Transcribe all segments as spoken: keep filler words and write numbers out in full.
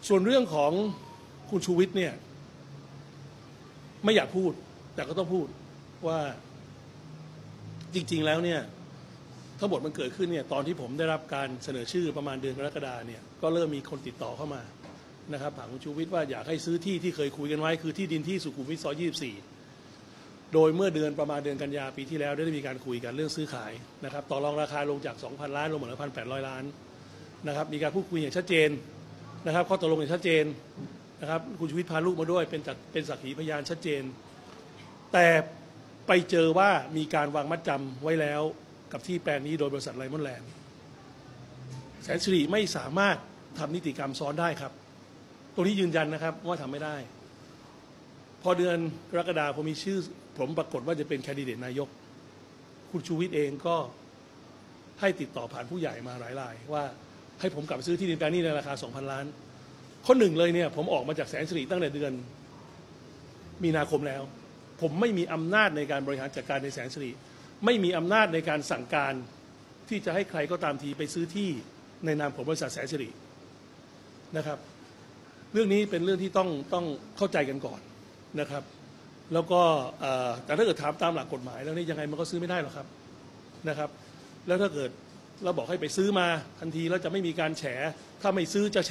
ส่วนเรื่องของคุณชูวิทย์เนี่ยไม่อยากพูดแต่ก็ต้องพูดว่าจริงๆแล้วเนี่ยทั้งหมดมันเกิดขึ้นเนี่ยตอนที่ผมได้รับการเสนอชื่อประมาณเดือนกรกฎาเนี่ยก็เริ่มมีคนติดต่อเข้ามานะครับถามคุณชูวิทย์ว่าอยากให้ซื้อที่ที่เคยคุยกันไว้คือที่ดินที่สุขุมวิทซอยยี่สิบสี่โดยเมื่อเดือนประมาณเดือนกันยาปีที่แล้วได้มีการคุยกันเรื่องซื้อขายนะครับต่อรองราคาลงจาก สองพัน ล้านลงมาเหลือ หนึ่งพันแปดร้อย ล้านนะครับมีการพูดคุยอย่างชัดเจนนะครับข้อตกลงอย่างชัดเจนนะครับคุณชูวิทย์พาลูกมาด้วยเป็นเป็นสักขีพยานชัดเจนแต่ไปเจอว่ามีการวางมัดจำไว้แล้วกับที่แปลงนี้โดยบริษัทไลมอนแลนด์แสนสิริไม่สามารถทำนิติกรรมซ้อนได้ครับตรงนี้ยืนยันนะครับว่าทำไม่ได้พอเดือนกรกฎาคมมีชื่อผมปรากฏว่าจะเป็นแคนดิเดตนายกคุณชูวิทย์เองก็ให้ติดต่อผ่านผู้ใหญ่มาหลายรายว่าให้ผมกลับไปซื้อที่ดินแปลงนี้ในราคา สองพัน ล้านข้อหนึ่งเลยเนี่ยผมออกมาจากแสนสิริตั้งแต่เดือนมีนาคมแล้วผมไม่มีอำนาจในการบริหารจัดการในแสนสิริไม่มีอำนาจในการสั่งการที่จะให้ใครก็ตามทีไปซื้อที่ในนามของบริษัทแสนสิรินะครับเรื่องนี้เป็นเรื่องที่ต้องต้องเข้าใจกันก่อนนะครับแล้วก็แต่ถ้าเกิดถามตามหลักกฎหมายแล้วนี่ยังไงมันก็ซื้อไม่ได้หรอกครับนะครับแล้วถ้าเกิดเราบอกให้ไปซื้อมาทันทีแล้วจะไม่มีการแฉถ้าไม่ซื้อจะแฉ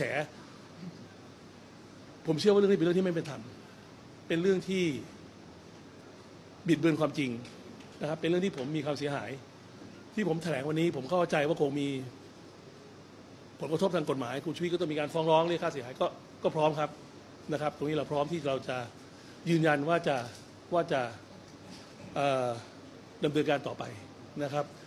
ผมเชื่อว่าเรื่องนี้เป็นเรื่องที่ไม่เป็นธรรมเป็นเรื่องที่บิดเบือนความจริงนะครับเป็นเรื่องที่ผมมีความเสียหายที่ผมแถลงวันนี้ผมเข้าใจว่าคงมีผลกระทบทางกฎหมายคุณชูวิทย์ก็ต้องมีการฟ้องร้องเรียกค่าเสียหายก็ก็พร้อมครับนะครับตรงนี้เราพร้อมที่เราจะยืนยันว่าจะว่าจะดำเนินการต่อไปนะครับ